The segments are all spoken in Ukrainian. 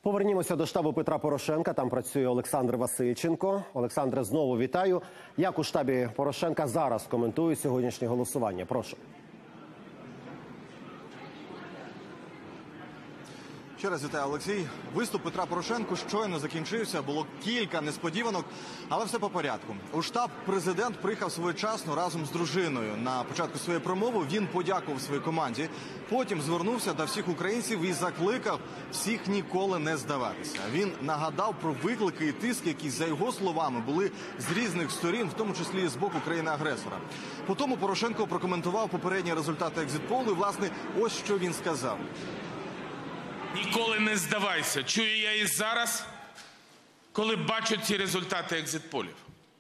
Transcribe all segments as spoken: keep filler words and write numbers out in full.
Повернімося до штабу Петра Порошенка. Там працює Олександр Васильченко. Олександре, знову вітаю. Як у штабі Порошенка зараз коментують сьогоднішнє голосування? Прошу. Ще раз вітаю, Олексій. Виступ Петра Порошенка щойно закінчився. Було кілька несподіванок, але все по порядку. У штаб президент приїхав своєчасно разом з дружиною. На початку своєї промови він подякував своїй команді. Потім звернувся до всіх українців і закликав всіх ніколи не здаватися. Він нагадав про виклики і тиск, які, за його словами, були з різних сторін, в тому числі і з боку країни-агресора. Потім Порошенко прокоментував попередні результати екзит-полу і, власне, ось що він сказав. Ніколи не здавайся. Чую я і зараз, коли бачу ці результати екзит-полів.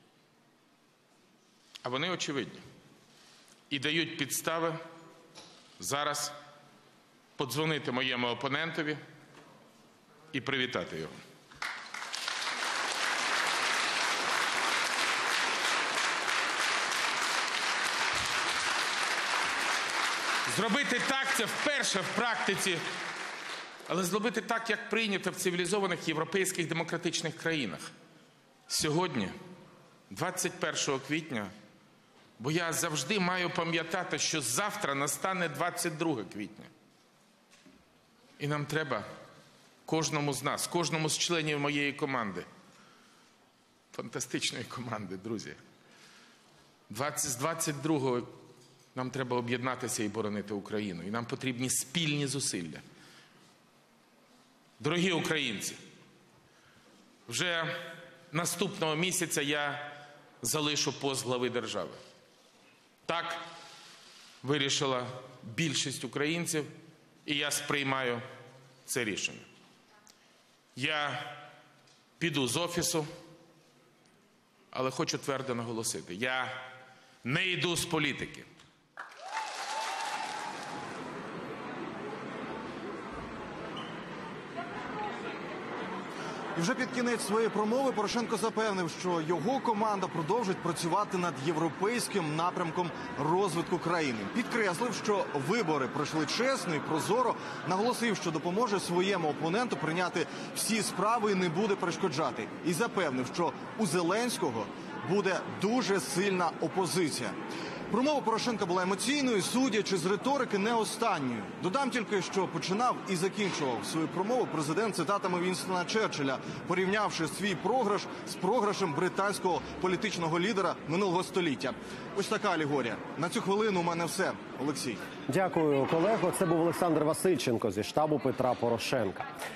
А вони очевидні. І дають підстави зараз подзвонити моєму опонентові і привітати його. Зробити так – це вперше в практиці. Але зробити так, як прийнято в цивілізованих європейських демократичних країнах. Сьогодні, двадцять першого квітня, бо я завжди маю пам'ятати, що завтра настане двадцять друге квітня. І нам треба кожному з нас, кожному з членів моєї команди, фантастичної команди, друзі, з двадцять другого нам треба об'єднатися і боронити Україну. І нам потрібні спільні зусилля. Дорогі українці, вже наступного місяця я залишу пост глави держави. Так вирішила більшість українців, і я сприймаю це рішення. Я піду з офісу, але хочу твердо наголосити, я не йду з політики. І вже під кінець своєї промови Порошенко запевнив, що його команда продовжить працювати над європейським напрямком розвитку країни. Підкреслив, що вибори пройшли чесно і прозоро, наголосив, що допоможе своєму опоненту прийняти всі справи і не буде перешкоджати. І запевнив, що у Зеленського буде дуже сильна опозиція. Промова Порошенка була емоційною, судячи з риторики, не останньою. Додам тільки, що починав і закінчував свою промову президент цитатами Вінстона Черчилля, порівнявши свій програш з програшем британського політичного лідера минулого століття. Ось така алегорія. На цю хвилину у мене все. Олексій. Дякую, колего. Це був Олександр Васильченко зі штабу Петра Порошенка.